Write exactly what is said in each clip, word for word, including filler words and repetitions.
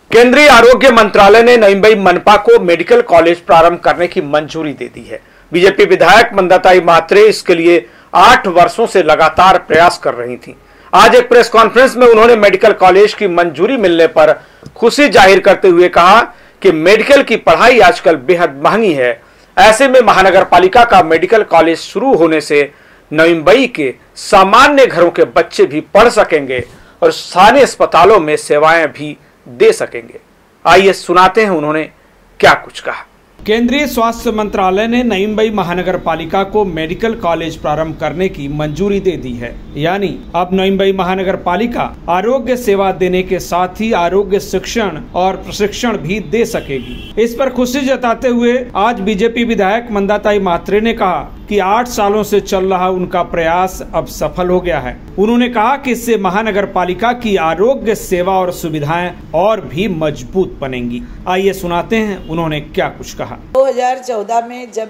केंद्रीय आरोग्य मंत्रालय ने नवी मुंबई मनपा को मेडिकल कॉलेज प्रारंभ करने की मंजूरी दे दी है। बीजेपी विधायक मंदाताई मात्रे इसके लिए आठ वर्षों से लगातार प्रयास कर रही थीं। आज एक प्रेस कॉन्फ्रेंस में उन्होंने मेडिकल कॉलेज की मंजूरी मिलने पर खुशी जाहिर करते हुए कहा कि मेडिकल की पढ़ाई आजकल बेहद महंगी है। ऐसे में महानगर पालिका का मेडिकल कॉलेज शुरू होने से नवी मुंबई के सामान्य घरों के बच्चे भी पढ़ सकेंगे और स्थानीय अस्पतालों में सेवाएं भी दे सकेंगे। आइए सुनाते हैं उन्होंने क्या कुछ कहा। केंद्रीय स्वास्थ्य मंत्रालय ने नवी मुंबई महानगर पालिका को मेडिकल कॉलेज प्रारंभ करने की मंजूरी दे दी है। यानी अब नवी मुंबई महानगर पालिका आरोग्य सेवा देने के साथ ही आरोग्य शिक्षण और प्रशिक्षण भी दे सकेगी। इस पर खुशी जताते हुए आज बीजेपी विधायक मंदाताई मात्रे ने कहा कि आठ सालों से चल रहा उनका प्रयास अब सफल हो गया है। उन्होंने कहा कि इससे महानगर पालिका की आरोग्य सेवा और सुविधाएं और भी मजबूत बनेंगी। आइए सुनाते हैं उन्होंने क्या कुछ कहा। दो हज़ार चौदह में जब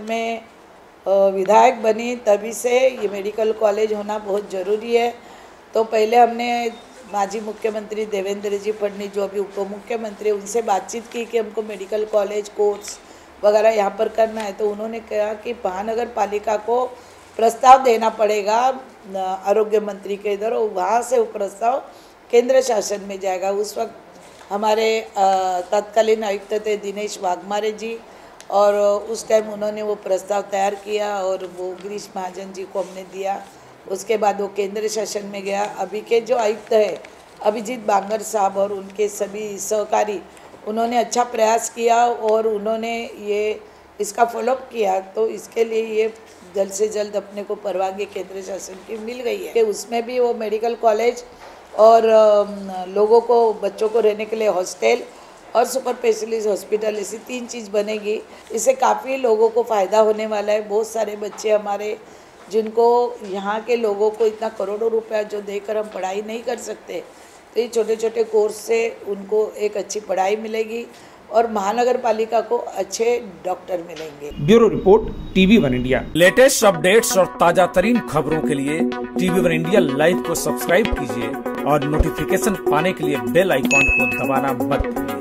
मैं विधायक बनी तभी से ये मेडिकल कॉलेज होना बहुत ज़रूरी है। तो पहले हमने माजी मुख्यमंत्री देवेंद्र जी फडणवीस जो अभी उप मुख्यमंत्री, उनसे बातचीत की कि हमको मेडिकल कॉलेज कोर्स वगैरह यहाँ पर करना है। तो उन्होंने कहा कि महानगर पालिका को प्रस्ताव देना पड़ेगा आरोग्य मंत्री के इधर, और वहाँ से वो प्रस्ताव केंद्र शासन में जाएगा। उस वक्त हमारे तत्कालीन आयुक्त थे दिनेश वाघमारे जी, और उस टाइम उन्होंने वो प्रस्ताव तैयार किया और वो गिरीश महाजन जी को हमने दिया। उसके बाद वो केंद्र शासन में गया। अभी के जो आयुक्त है अभिजीत बांगर साहब और उनके सभी सहकारी, उन्होंने अच्छा प्रयास किया और उन्होंने ये इसका फॉलोअप किया। तो इसके लिए ये जल्द से जल्द अपने को परवानगी केंद्र शासन की मिल गई है कि उसमें भी वो मेडिकल कॉलेज और लोगों को, बच्चों को रहने के लिए हॉस्टल और सुपर स्पेशलिस्ट हॉस्पिटल, ऐसी तीन चीज़ बनेगी। इससे काफ़ी लोगों को फ़ायदा होने वाला है। बहुत सारे बच्चे हमारे जिनको यहाँ के लोगों को इतना करोड़ों रुपया जो देकर हम पढ़ाई नहीं कर सकते, तो ये छोटे छोटे कोर्स से उनको एक अच्छी पढ़ाई मिलेगी और महानगर पालिका को अच्छे डॉक्टर मिलेंगे। Bureau report TV one India. Latest updates और ताजा तरीन खबरों के लिए टीवी वन इंडिया लाइव को सब्सक्राइब कीजिए और नोटिफिकेशन पाने के लिए बेल आइकॉन को दबाना मत भूलिए।